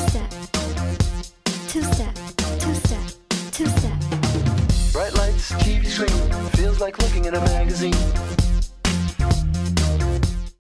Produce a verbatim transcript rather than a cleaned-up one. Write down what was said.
Two-step, two-step, two-step, two-step. Bright lights, T V screen, feels like looking in a magazine.